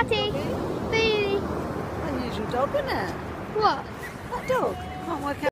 Tattie, baby. Unusual dog, isn't it? What? That dog. Can't work out.